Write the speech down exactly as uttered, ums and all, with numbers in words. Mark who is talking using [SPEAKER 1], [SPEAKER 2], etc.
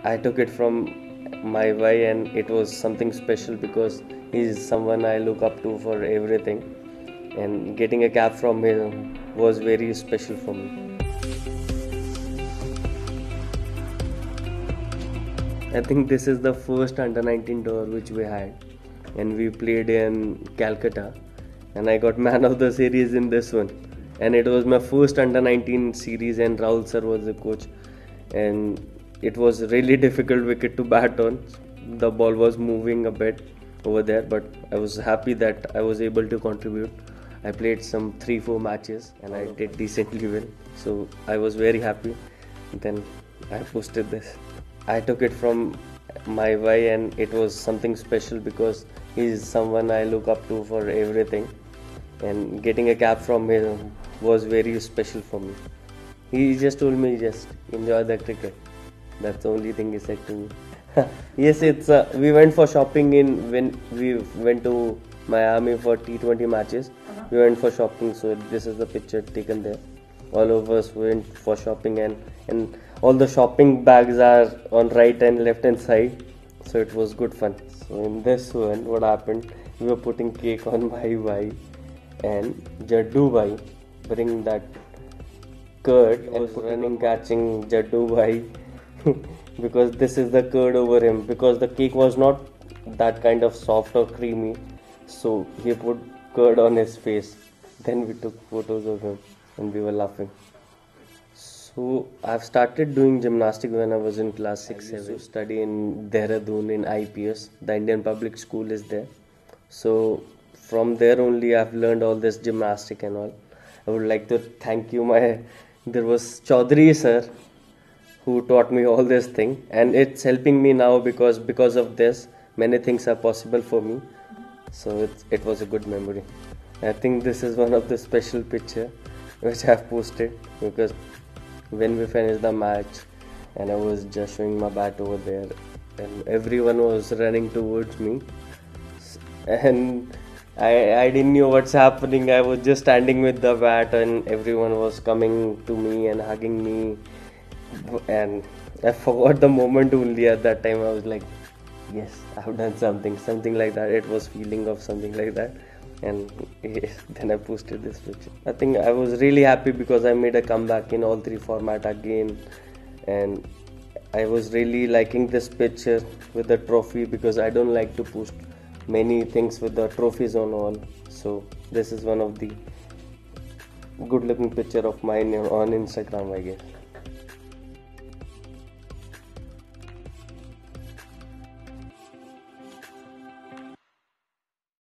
[SPEAKER 1] I took it from my boy, and it was something special because he's someone I look up to for everything, and getting a cap from him was very special for me. I think this is the first under nineteen tour which we had, and we played in Calcutta, and I got man of the series in this one. And it was my first under nineteen series, and Rahul sir was the coach, and it was really difficult wicket to bat on. The ball was moving a bit over there, but I was happy that I was able to contribute. I played some three four matches and I did decently well, so I was very happy. Then I posted this. I took it from my boy, and it was something special because he's someone I look up to for everything, and getting a cap from him was very special for me. He just told me, just enjoy the cricket. That's the only thing he said to me. Yes, it's uh, we went for shopping in when we went to Miami for T twenty matches. Uh-huh. We went for shopping, so this is the picture taken there. All of us went for shopping, and and all the shopping bags are on right and left hand side, so it was good fun. So in this one, what happened, we were putting cake on my bhai, and Jaddu bhai bring that curd and was running catching Jaddu bhai because this is the curd over him, because the cake was not that kind of soft or creamy, so he put curd on his face. Then we took photos of him and we were laughing. So I've started doing gymnastics when I was in class six seven. I used to study in Dehradun in I P S. The Indian Public School is there. So from there only I've learned all this gymnastic and all. I would like to thank you, my there was Chaudhary sir who taught me all this thing, and it's helping me now because because of this many things are possible for me. So it, it was a good memory. I think this is one of the special picture which I've posted, because when we finished the match and I was just showing my bat over there and everyone was running towards me, and I, I didn't know what's happening. I was just standing with the bat and everyone was coming to me and hugging me, and I forgot the moment only. At that time I was like, yes, I've done something, something like that. It was feeling of something like that. And then I posted this picture. I think I was really happy because I made a comeback in all three format again, and I was really liking this picture with the trophy because I don't like to post many things with the trophies on all. So this is one of the good looking picture of mine on Instagram, I guess.